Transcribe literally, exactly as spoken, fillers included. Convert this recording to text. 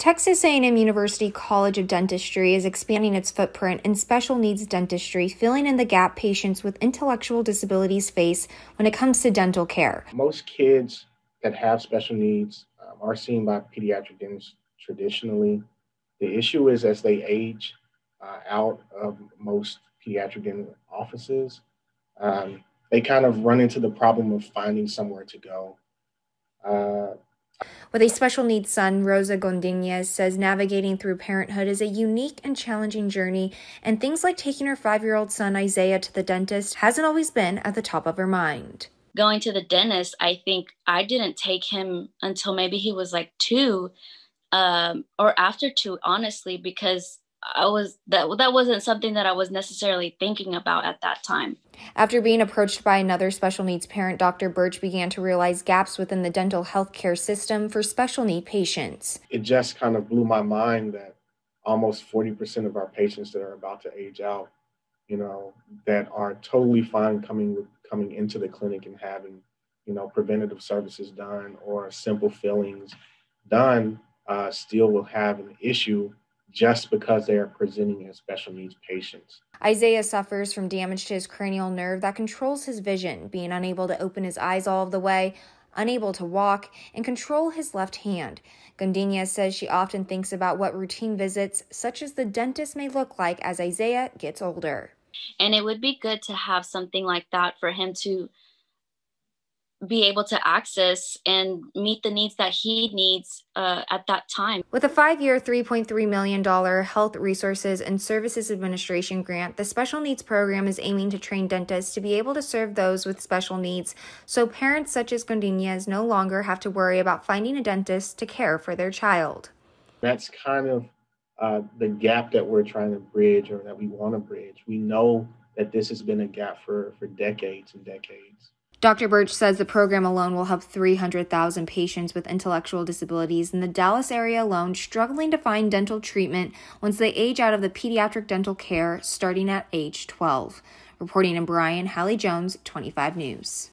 Texas A and M University College of Dentistry is expanding its footprint in special needs dentistry, filling in the gap patients with intellectual disabilities face when it comes to dental care. Most kids that have special needs um, are seen by pediatric dentists traditionally. The issue is as they age uh, out of most pediatric dental offices, um, they kind of run into the problem of finding somewhere to go. Uh, With a special needs son, Rosa Gondinez says navigating through parenthood is a unique and challenging journey, and things like taking her five-year-old son Isaiah to the dentist hasn't always been at the top of her mind. Going to the dentist, I think I didn't take him until maybe he was like two um, or after two, honestly, because I was that that wasn't something that I was necessarily thinking about at that time. After being approached by another special needs parent, Doctor Birch began to realize gaps within the dental health care system for special need patients. It just kind of blew my mind that almost forty percent of our patients that are about to age out, you know, that are totally fine coming with, coming into the clinic and having, you know, preventative services done or simple fillings done, uh, still will have an issue just because they are presenting as special needs patients. Isaiah suffers from damage to his cranial nerve that controls his vision, being unable to open his eyes all of the way, unable to walk, and control his left hand. Gondinez says she often thinks about what routine visits, such as the dentist, may look like as Isaiah gets older. And it would be good to have something like that for him to be able to access and meet the needs that he needs uh, at that time. With a five-year, three point three million dollars Health Resources and Services Administration grant, the special needs program is aiming to train dentists to be able to serve those with special needs, so parents such as Gondinez no longer have to worry about finding a dentist to care for their child. That's kind of uh, the gap that we're trying to bridge, or that we want to bridge. We know that this has been a gap for, for decades and decades. Doctor Birch says the program alone will help three hundred thousand patients with intellectual disabilities in the Dallas area alone struggling to find dental treatment once they age out of the pediatric dental care starting at age twelve. Reporting in Bryan, Hallie Jones, twenty-five News.